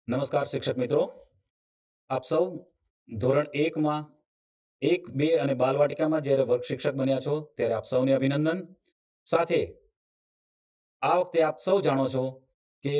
નમસ્કાર શિક્ષક મિત્રો, આપ સૌ ધોરણ 1માં 1, 2 અને બાલવાટિકામાં જ્યારે વર્ગ શિક્ષક બન્યા છો ત્યારે આપ સૌને અભિનંદન। સાથે આ વખતે આપ સૌ જાણો છો કે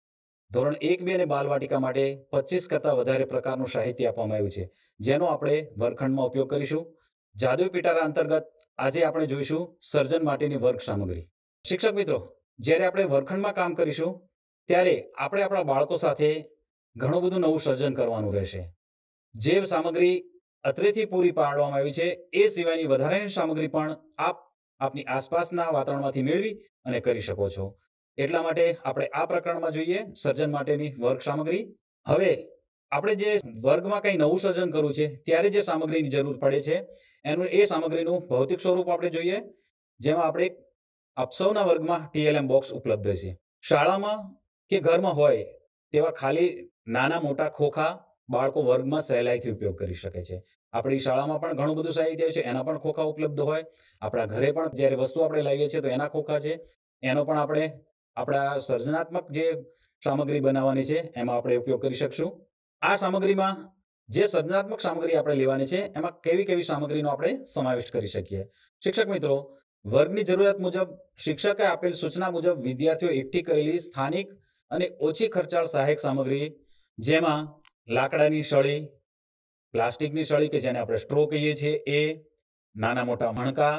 ધોરણ 1, 2 અને બાલવાટિકા માટે 25 કરતાં વધારે પ્રકારનું સાહિત્ય આપવામાં આવ્યું છે, જેનો આપણે વર્ગખંડમાં ઉપયોગ કરીશું। જાદુઈ પિટારા અંતર્ગત આજે આપણે જોઈશું સર્જન માટેની વર્ગ સામગ્રી। શિક્ષક મિત્રો, જ્યારે આપણે વર્ગખંડમાં કામ કરીશું ત્યારે આપણે આપણા બાળકો સાથે ઘણું બધું નવું સર્જન કરવાનું રહેશે। જે સામગ્રી અત્રેથી પૂરી પાડવામાં આવી છે એ સિવાયની વધારાની સામગ્રી પણ આપ આપની આસપાસના વાતાવરણમાંથી મેળવી અને કરી શકો છો। એટલા માટે આપણે આ પ્રકરણમાં જોઈએ સર્જન માટેની વર્ગ સામગ્રી। હવે આપણે જે વર્ગમાં કંઈ નવું સર્જન કરવું છે ત્યારે જે સામગ્રીની જરૂર પડે છે એ સામગ્રીનું ભૌતિક સ્વરૂપ આપણે જોઈએ, જેમાં આપણે આપ સૌના વર્ગમાં TLM બોક્સ ઉપલબ્ધ છે। શાળામાં કે ઘરમાં હોય તેવા ખાલી નાના મોટા ખોખા બાળકો વર્ગમાં સહેલાઈથી ઉપયોગ કરી શકે છે। આપણી શાળામાં પણ ઘણું બધું સાહિત્ય છે, એના પણ ખોખા ઉપલબ્ધ હોય। આપણા ઘરે પણ જ્યારે વસ્તુ આપણે લાવીએ છીએ તો એના ખોખા છે, એનો પણ આપણે આપણા સર્જનાત્મક જે સામગ્રી બનાવવાની છે એમાં આપણે ઉપયોગ કરી શકશું। આ સામગ્રીમાં જે સર્જનાત્મક સામગ્રી આપણે લેવાની છે એમાં કેવી કેવી સામગ્રીનો આપણે સમાવેશ કરી શકીએ। શિક્ષક મિત્રો, વર્ગની જરૂરિયાત મુજબ શિક્ષકે આપેલ સૂચના મુજબ વિદ્યાર્થીઓ એકઠી કરેલી સ્થાનિક અને ઓછી ખર્ચાળ સહાયક સામગ્રી, જેમાં લાકડાની સળી, પ્લાસ્ટિકની સળી કે જેને આપણે સ્ટ્રો કહીએ છીએ એ, નાના મોટા મણકા,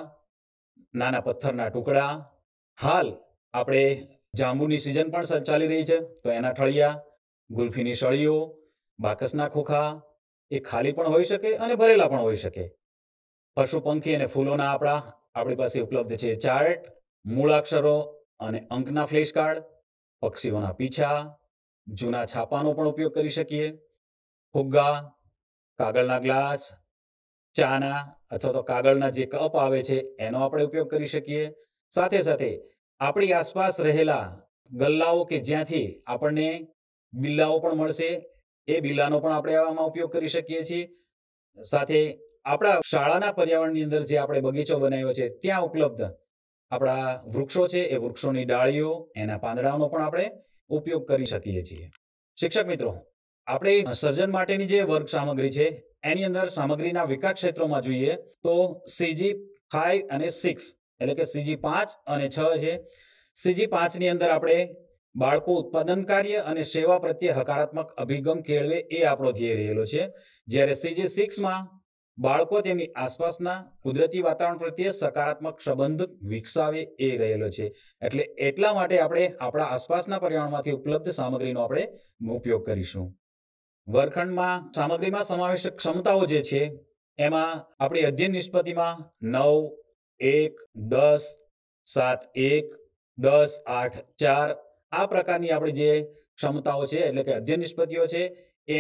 નાના પથ્થરના ટુકડા, હાલ આપણે જાંબુની સિઝન પણ ચાલી રહી છે તો એના ઠળિયા, ગુલ્ફીની સળીઓ, બાકસના ખોખા, એ ખાલી પણ હોઈ શકે અને ભરેલા પણ હોઈ શકે। પશુ પંખી અને ફૂલોના આપણી પાસે ઉપલબ્ધ છે ચાર્ટ, મૂળાક્ષરો અને અંકના ફ્લેશ કાર્ડ, પક્ષીઓના પીછા, જૂના છાપાનો પણ ઉપયોગ કરી શકીએ, ફુગ્ગા, કાગળના ગ્લાસ, ચાના અથવા તો કાગળના જે કપ આવે છે એનો આપણે ઉપયોગ કરી શકીએ। સાથે સાથે આપણી આસપાસ રહેલા ગલ્લાઓ કે જ્યાંથી આપણને બિલ્લાઓ પણ મળશે એ બિલ્લાનો પણ આપણે આમાં ઉપયોગ કરી શકીએ છીએ। સાથે આપણા શાળાના પર્યાવરણની અંદર જે આપણે બગીચો બનાવ્યો છે ત્યાં ઉપલબ્ધ આપણા વૃક્ષો છે એ વૃક્ષોની ડાળીઓ, એના પાંદડાનો પણ આપણે ઉપયોગ કરી શકીએ છીએ। શિક્ષક મિત્રો, આપણે સર્જન માટેની જે વર્ગ સામગ્રી છે એની અંદર સામગ્રીના વિકાસ ક્ષેત્રોમાં જોઈએ તો CG5 અને 6 એટલે કે CG5 અને 6 છે। CG5 ની અંદર આપણે બાળકો ઉત્પાદન કાર્ય અને સેવા પ્રત્યે હકારાત્મક અભિગમ કેળવે એ આપણો ધ્યેય રહેલો છે, જ્યારે CG6માં બાળકો તેમની આસપાસના કુદરતી વાતાવરણ પ્રત્યે સકારાત્મક સંબંધ વિકસાવે એ રહેલો છે। એટલે એટલા માટે આપણે આપણા આસપાસના પર્યાવરણમાંથી ઉપલબ્ધ સામગ્રીનો આપણે ઉપયોગ કરીશું। વર્ગખંડમાં સામગ્રીમાં સમાવિષ્ટ ક્ષમતાઓ જે છે એમાં આપણી અધ્યયન નિષ્પત્તિમાં 9, 1, 10, 7, 1, 10, 8, 4 આ પ્રકારની આપણી જે ક્ષમતાઓ છે એટલે કે અધ્યયન નિષ્પત્તિઓ છે એ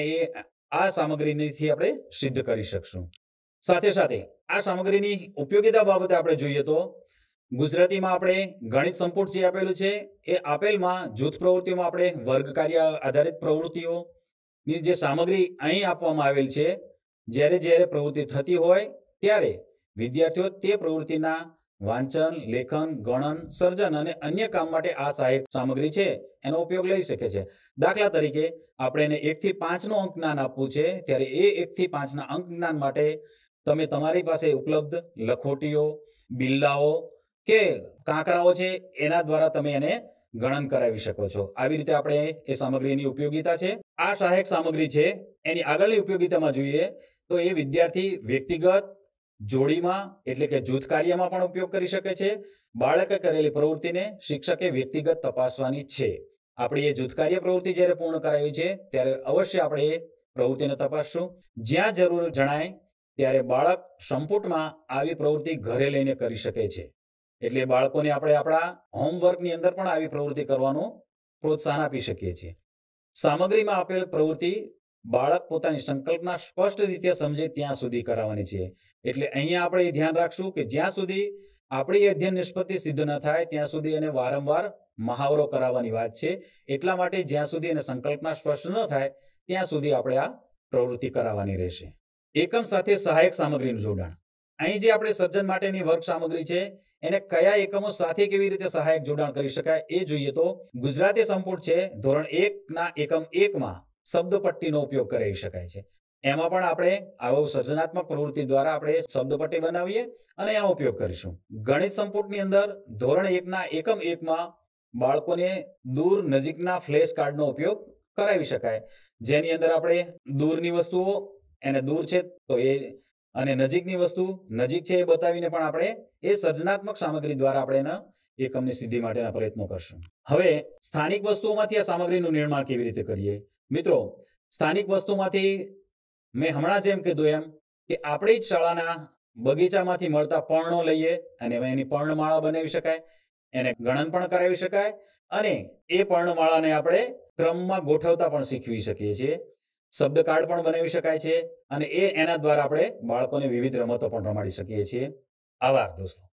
આ સામગ્રીથી આપણે સિદ્ધ કરી શકશું। સાથે સાથે આ સામગ્રીની ઉપયોગિતા બાબતે આપણે જોઈએ તો ગુજરાતીમાં આપણે ગણિત સંપુટ જે આપેલું છે એ આપેલમાં જૂથ પ્રવૃત્તિઓમાં આપણે વર્ગ કાર્ય આધારિત પ્રવૃત્તિઓની જે સામગ્રી અહીં આપવામાં આવેલ છે, જ્યારે જ્યારે પ્રવૃત્તિ થતી હોય ત્યારે વિદ્યાર્થીઓ તે પ્રવૃત્તિના વાંચન, લેખન, ગણન, સર્જન અને અન્ય કામ માટે આ સહાયક સામગ્રી છે એનો ઉપયોગ લઈ શકે છે। દાખલા તરીકે આપણે એને 1 થી 5નું અંક જ્ઞાન આપવું છે ત્યારે એ 1 થી 5ના અંક જ્ઞાન માટે તમે તમારી પાસે ઉપલબ્ધ લખોટીઓ, બિલ્લાઓ કે કાંકરાઓ છે એના દ્વારા તમે એને ગણન કરાવી શકો છો। આવી રીતે આપણે એ સામગ્રીની ઉપયોગિતા છે। આ સહાયક સામગ્રી છે એની આગળની ઉપયોગિતામાં જોઈએ તો એ વિદ્યાર્થી વ્યક્તિગત, જોડીમાં એટલે કે જૂથ કાર્યમાં પણ ઉપયોગ કરી શકે છે। બાળકે કરેલી પ્રવૃત્તિને શિક્ષકે વ્યક્તિગત તપાસવાની છે। આપણી એ જૂથ કાર્ય પ્રવૃત્તિ જ્યારે પૂર્ણ કરાવી છે ત્યારે અવશ્ય આપણે એ પ્રવૃત્તિને તપાસશું। જ્યાં જરૂર જણાય ત્યારે બાળક સંપુટમાં આવી પ્રવૃત્તિ ઘરે લઈને કરી શકે છે, એટલે બાળકોને આપણે આપણા હોમવર્કની અંદર પણ આવી પ્રવૃત્તિ કરવાનું પ્રોત્સાહન આપી શકીએ છીએ। સામગ્રીમાં આપેલ પ્રવૃત્તિ બાળક પોતાની સંકલ્પના સ્પષ્ટ રીતે સમજે ત્યાં સુધી કરાવવાની છે। એટલે અહીંયા આપણે એ ધ્યાન રાખશું કે જ્યાં સુધી આપણી અધ્યયન નિષ્પત્તિ સિદ્ધ ન થાય ત્યાં સુધી એને વારંવાર મહાવરો કરાવવાની વાત છે। એટલા માટે જ્યાં સુધી એને સંકલ્પના સ્પષ્ટ ન થાય ત્યાં સુધી આપણે આ પ્રવૃત્તિ કરાવવાની રહેશે। એકમ સાથે સહાયક સામગ્રીનું જોડાણ, અહીં જે આપણે સર્જન માટેની વર્ગ સામગ્રી છે એને કયા એકમો સાથે કેવી રીતે સહાયક જોડાણ કરી શકાય એ જોઈએ તો ગુજરાતી સંપુટ છે ધોરણ 1ના એકમ 1માં શબ્દપટ્ટીનો ઉપયોગ કરાવી શકાય છે. એમાં પણ આપણે આવો સર્જનાત્મક પ્રવૃત્તિ દ્વારા આપણે શબ્દપટ્ટી બનાવીએ અને એનો ઉપયોગ કરીશું. ગણિત સંપુટની અંદર ધોરણ 1ના એકમ 1માં બાળકોને દૂર નજીકના ફ્લેશ કાર્ડનો ઉપયોગ કરાવી શકાય, જેની અંદર આપણે દૂરની વસ્તુઓ એને દૂર છે તો એ અને નજીકની વસ્તુ નજીક છે એ બતાવીને પણ આપણે એ સર્જનાત્મક સામગ્રી દ્વારા આપણે એના એકમની સિદ્ધિ માટેના પ્રયત્નો કરશું. હવે સ્થાનિક વસ્તુઓમાંથી આ સામગ્રીનું નિર્માણ કેવી રીતે કરીએ? મિત્રો, સ્થાનિક વસ્તુમાંથી મેં હમણાં જ એમ કીધું એમ કે આપણી જ શાળાના બગીચામાંથી મળતા પર્ણો લઈએ અને એની પર્ણમાળા બનાવી શકાય, એને ગણન પણ કરાવી શકાય અને એ પર્ણમાળાને આપણે ક્રમમાં ગોઠવતા પણ શીખવી શકીએ છીએ. શબ્દ કાર્ડ પણ બનાવી શકાય છે અને એના દ્વારા આપણે બાળકોને વિવિધ રમતો પણ રમાડી શકીએ છીએ. આભાર દોસ્તો.